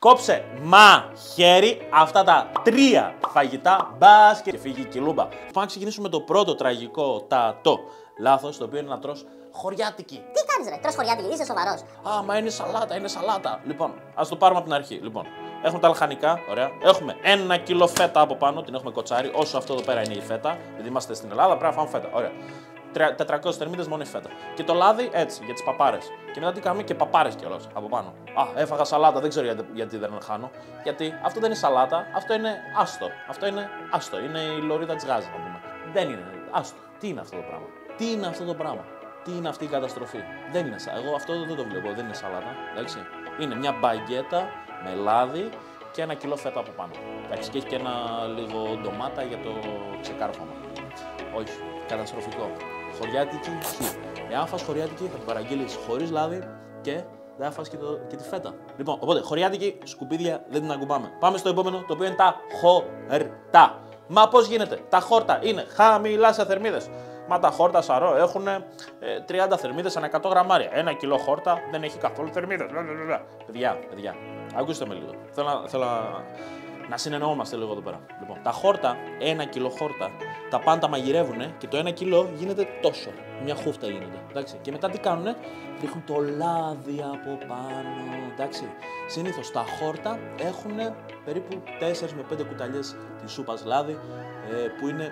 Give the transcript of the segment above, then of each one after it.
Κόψε μαχαίρι αυτά τα 3 φαγητά. Μπας και φύγει η κιλούμπα. Πάμε να ξεκινήσουμε το πρώτο τραγικό λάθος, το οποίο είναι να τρως χωριάτικη. Τι κάνεις ρε, τρως χωριάτικη, είσαι σοβαρός? Α, μα είναι σαλάτα, είναι σαλάτα. Λοιπόν, ας το πάρουμε από την αρχή. Λοιπόν, έχουμε τα λαχανικά, ωραία. Έχουμε 1 κιλό φέτα από πάνω, την έχουμε κοτσάρει. Όσο αυτό εδώ πέρα είναι η φέτα, επειδή είμαστε στην Ελλάδα, πρέπει να φάμε φέτα. Ωραία. 400 θερμίδες μόνο η φέτα. Και το λάδι έτσι, για τις παπάρες. Και μετά τι κάνουμε και παπάρες κιόλας από πάνω. Α, έφαγα σαλάτα, δεν ξέρω γιατί δεν χάνω. Γιατί αυτό δεν είναι σαλάτα, αυτό είναι άστο. Αυτό είναι άστο. Είναι η λωρίδα της γάζας, να πούμε. Δεν είναι. Άστο. Τι είναι αυτό το πράγμα? Τι είναι αυτό το πράγμα? Τι είναι αυτή η καταστροφή? Δεν είναι σαλάτα. Εγώ αυτό δεν το βλέπω, δεν είναι σαλάτα. Εντάξει. Είναι μια μπαγκέτα με λάδι και 1 κιλό φέτα από πάνω. Εντάξει, και έχει και ένα λίγο ντομάτα για το ξεκάρφωμα. Όχι, καταστροφικό. Χωριάτικη χ. Εάν φας χωριάτικη θα την παραγγείλεις χωρίς λάδι και δεν θα φας και τη φέτα. Λοιπόν, οπότε χωριάτικη σκουπίδια δεν την ακουμπάμε. Πάμε στο επόμενο, το οποίο είναι τα χόρτα. Μα πώς γίνεται? Τα χόρτα είναι χαμηλά σε θερμίδες. Μα τα χόρτα σαρό έχουν 30 θερμίδες ανά 100 γραμμάρια. 1 κιλό χόρτα δεν έχει καθόλου θερμίδες. Παιδιά, ακούστε με λίγο. Θέλω να συνεννοούμαστε λίγο εδώ πέρα. Λοιπόν, τα χόρτα, 1 κιλό χόρτα, τα πάντα τα μαγειρεύουνε και το 1 κιλό γίνεται τόσο. Μια χούφτα γίνεται. Εντάξει. Και μετά τι κάνουνε? Ρίχνουν το λάδι από πάνω. Εντάξει. Συνήθως τα χόρτα έχουν περίπου 4 με 5 κουταλιές της σούπας λάδι, που είναι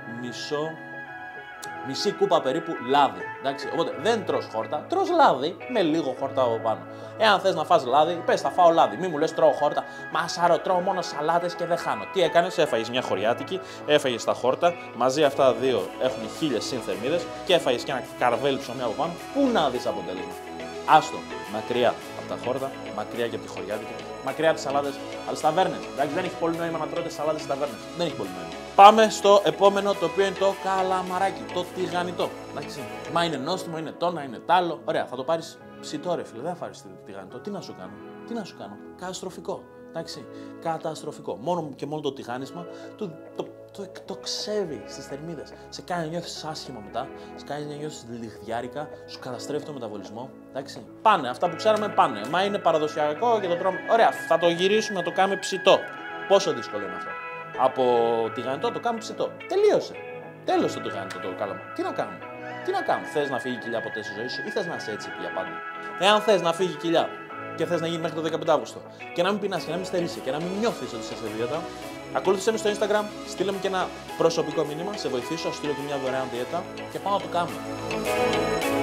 μισή κούπα περίπου λάδι. Εντάξει. Οπότε δεν τρως χόρτα, τρως λάδι με λίγο χόρτα από πάνω. Εάν θες να φας λάδι, πες θα φάω λάδι. Μη μου λες τρώω χόρτα. Μα σάρο, τρώω μόνο σαλάτες και δεν χάνω. Τι έκανες? Έφαγες μια χωριάτικη, έφαγες τα χόρτα, μαζί αυτά τα δύο έχουν 1000 συν θερμίδες και έφαγες και ένα καρβέλι ψωμί από πάνω. Πού να δεις αποτέλεσμα? Άστο, μακριά από τα χόρτα, μακριά και από τη χωριάτικη, μακριά από τις σαλάτες, αλλά στις ταβέρνες. Εντάξει, δεν έχει πολύ νόημα να τρώτε σαλάτες στις ταβέρνες. Δεν έχει πολύ νόημα. Πάμε στο επόμενο, το οποίο είναι το καλαμαράκι, το τηγανιτό. Εντάξει. Μα είναι νόστιμο, είναι τόνα, είναι τάλο. Ωραία, θα το πάρεις ψητό ρε φίλε, δεν θα πάρεις τηγανιτό. Τι να σου κάνω? Τι να σου κάνω? Καταστροφικό. Εντάξει. Καταστροφικό. Μόνο και μόνο το τηγάνισμα το ξέρει στις θερμίδες. Σε κάνει να νιώθεις άσχημα μετά, σε κάνει να νιώθεις λιχδιάρικα, σου καταστρέφει το μεταβολισμό. Εντάξει. Πάνε, αυτά που ξέραμε πάνε. Μα είναι παραδοσιακό και το τρώμε. Ωραία, θα το γυρίσουμε να το κάνουμε ψητό. Πόσο δύσκολο είναι αυτό? Από τηγανιτό το κάνουμε ψητό. Τελείωσε. Τέλος το τηγανιτό το κάλαμα. Τι να κάνουμε? Τι να κάνουμε? Θες να φύγει η κοιλιά ποτέ στη ζωή σου ή θες να είσαι έτσι για πάντα? Εάν θες να φύγει η κοιλιά και θες να γίνει μέχρι το 15 Αύγουστο και να μην πεινάς και να μην στερείσαι και να μην νιώθεις ότι είσαι σε δίαιτα, ακολούθησέ με στο Instagram, στείλε μου και ένα προσωπικό μήνυμα, σε βοηθήσω, στείλω και μια δωρεάν δίαιτα και πάω να το κάνουμε.